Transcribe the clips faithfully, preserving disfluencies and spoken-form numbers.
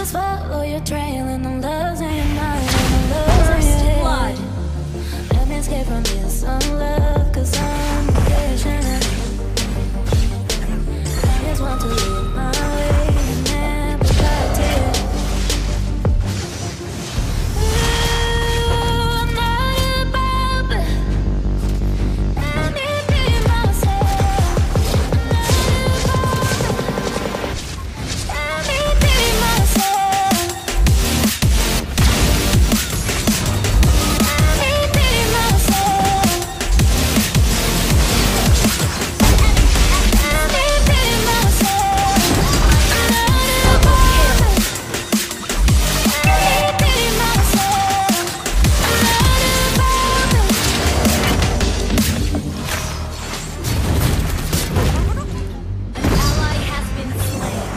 just follow your trail and the love's in your mind and the love's in your head. Let me escape from this love, cause I'm patient. I just want to live my way and never got to it. Ooh, I'm not above it. Let me be myself. I'm not above it. Let me be myself. Let me be myself. Let me be myself. I'm not above it. Let me be myself. I'm not above it. An ally has been slain.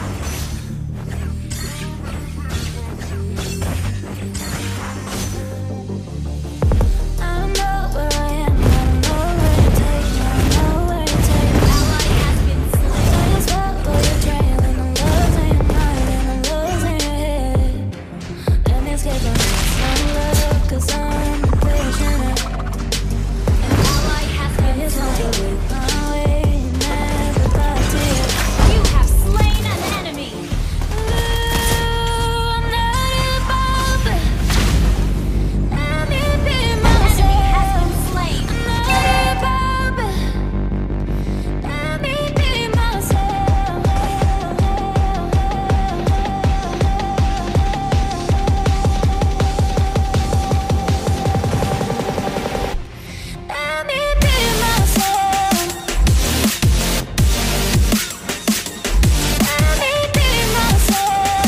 I don't know where I am, I don't know where to take me, I don't know where to take me. An ally has been slain. I just follow your trail and the love's in your mind and the love's in your head. Let me escape from this love, cause I'm patient. An ally has been slain. I just want to live my way and never got to it. You have slain an enemy. Ooh, I'm not above it. Let me be Enemy myself. has been slain. I'm not above it. Let me be myself. Let me be myself. Let me be myself.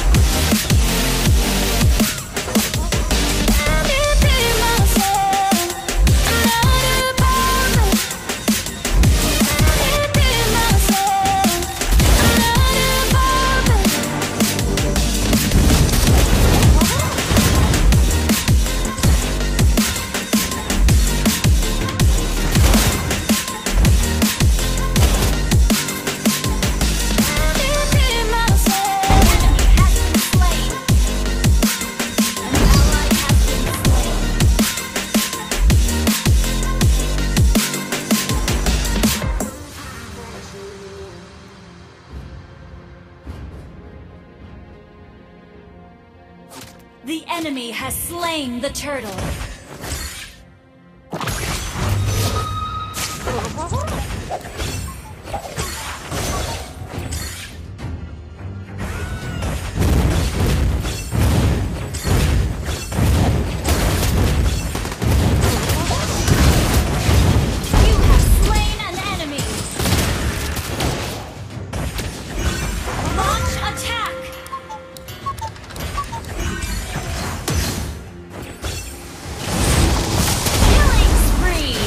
Let me be myself. I'm not above it. Let me be myself. I'm not above it. Let me be myself. Enemy has been slain. An ally has been slain. The enemy has slain the turtle. You have slain an enemy. Launch attack. Killing spree.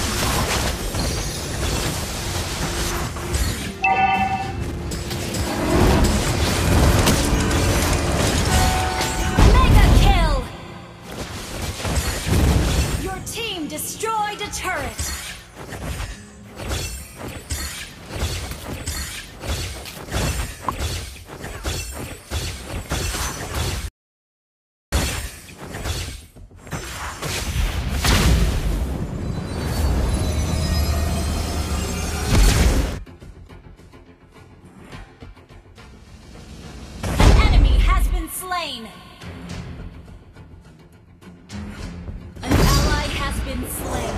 Mega kill. Your team destroyed a turret. An enemy has been slain. An ally has been slain.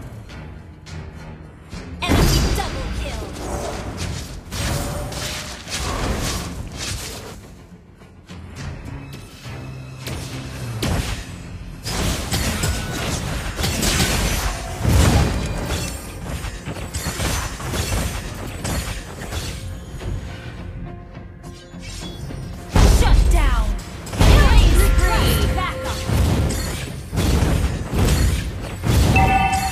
Enemy double kill. Shut down. Killing spree. Back up.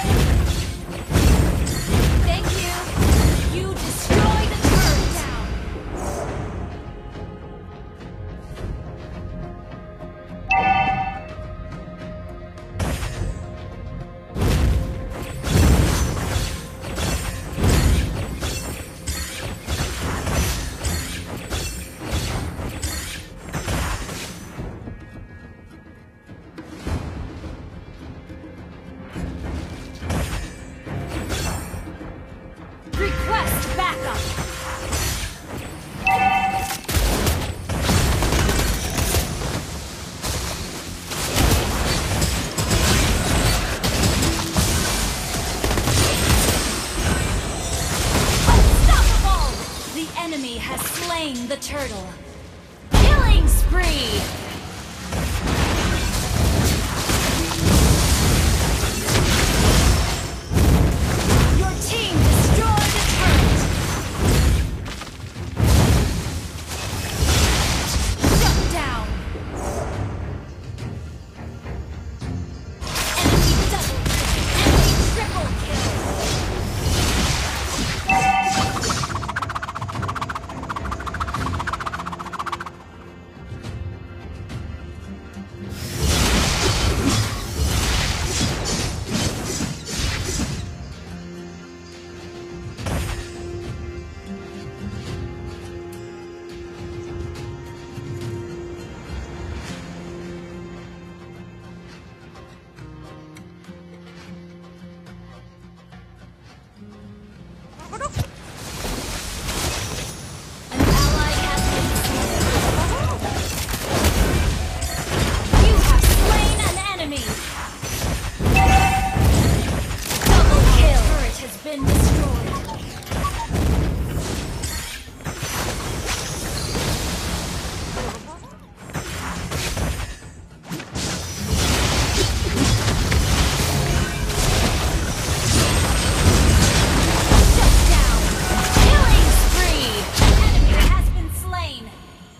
turtle. Killing spree! Your team destroyed a turret! Shut down! Enemy double kill! Enemy triple kill! An ally has been slain. You have slain an enemy. Double kill. Turret has been destroyed. Shut down. Killing spree. An enemy has been slain.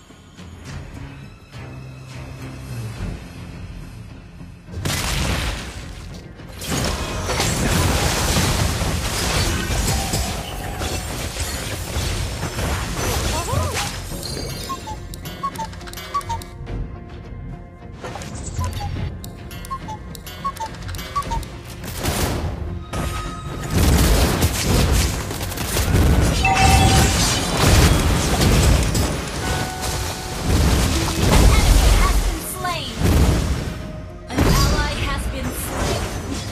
An ally has been slain.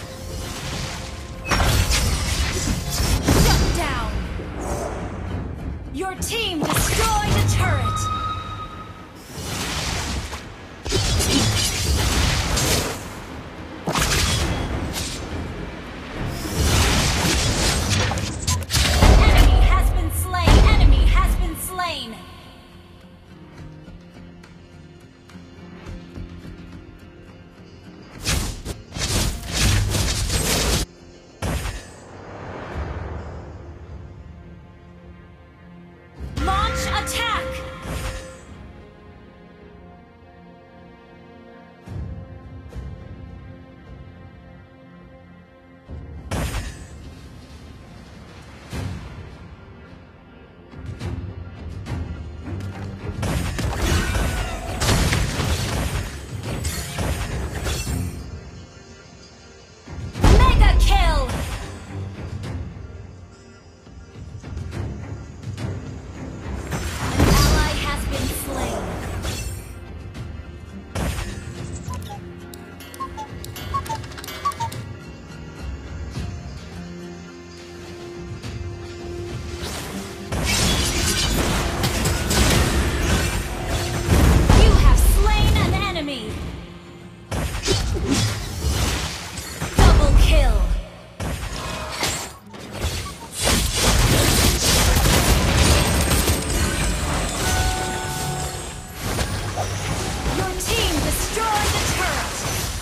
Shut down. Your team destroyed a turret. Enemy has been slain. Enemy has been slain. Launch attack! Mega kill! An ally has been slain. You have slain an enemy. Double kill. Your team destroyed the turret.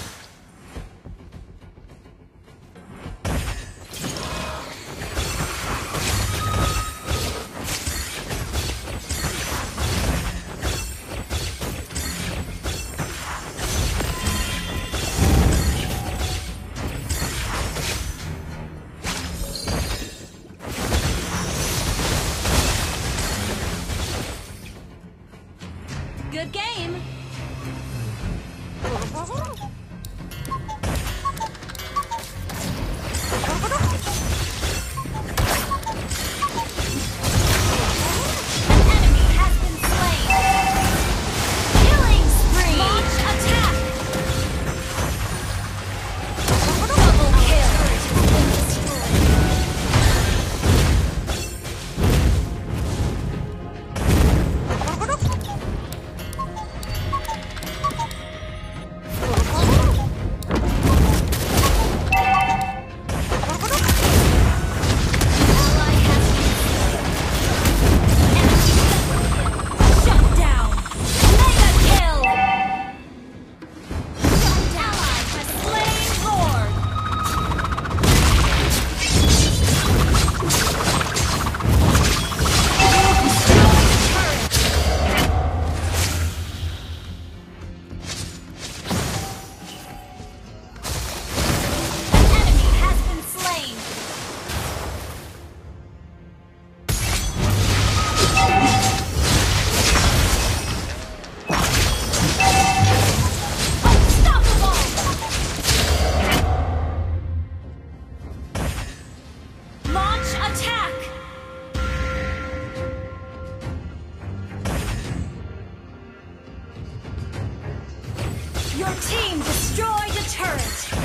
Good game. An enemy has been slain. Killing spree. Launch attack. Double kill. Turret has been destroyed. Your team destroyed a turret.